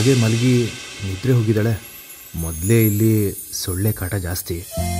ಹಾಗೆ ಮಲಗಿ ನಿದ್ರೆ ಹೋಗಿದ್ದಾಳೆ. ಮೊದಲೇ ಇಲ್ಲಿ ಸೊಳ್ಳೆ ಕಾಟ ಜಾಸ್ತಿ.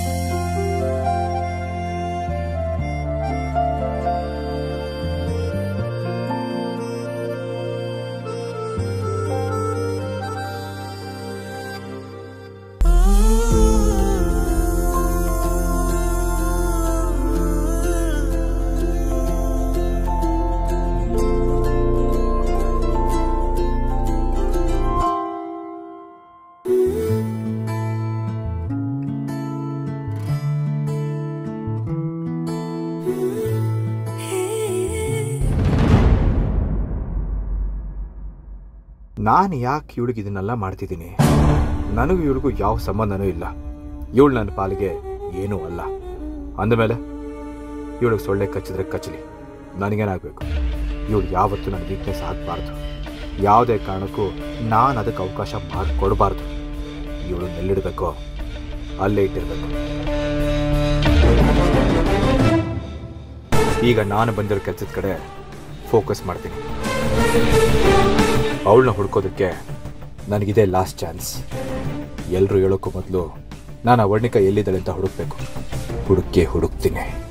ನಾನು ಯಾಕೆ ಇವಳಿಗೆ ಇದನ್ನೆಲ್ಲ ಮಾಡ್ತಿದ್ದೀನಿ? ನನಗೂ ಇವಳಿಗೂ ಯಾವ ಸಂಬಂಧನೂ ಇಲ್ಲ. ಇವಳು ನನ್ನ ಪಾಲಿಗೆ ಏನೂ ಅಲ್ಲ. ಅಂದಮೇಲೆ ಇವಳಿಗೆ ಸೊಳ್ಳೆ ಕಚ್ಚಿದ್ರೆ ಕಚ್ಚಲಿ, ನನಗೇನಾಗಬೇಕು? ಇವಳು ಯಾವತ್ತೂ ನನ್ನ ವೀಕ್ನೆಸ್ ಆಗಬಾರ್ದು. ಯಾವುದೇ ಕಾರಣಕ್ಕೂ ನಾನು ಅದಕ್ಕೆ ಅವಕಾಶ ಮಾಡಿಕೊಡಬಾರ್ದು. ಇವಳು ಎಲ್ಲಿಡಬೇಕೋ ಅಲ್ಲೇ ಇಟ್ಟಿರಬೇಕು. ಈಗ ನಾನು ಬಂದಿರೋ ಕೆಲಸದ ಕಡೆ ಫೋಕಸ್ ಮಾಡ್ತೀನಿ. ಅವಳನ್ನ ಹುಡ್ಕೋದಕ್ಕೆ ನನಗಿದೆ ಲಾಸ್ಟ್ ಚಾನ್ಸ್. ಎಲ್ಲರೂ ಹೇಳೋಕ್ಕೂ ಮೊದಲು ನಾನು ಆ ವರ್ಣಿಕ ಎಲ್ಲಿದ್ದಾಳೆ ಅಂತ ಹುಡುಕ್ಬೇಕು. ಹುಡುಕ್ತೀನಿ.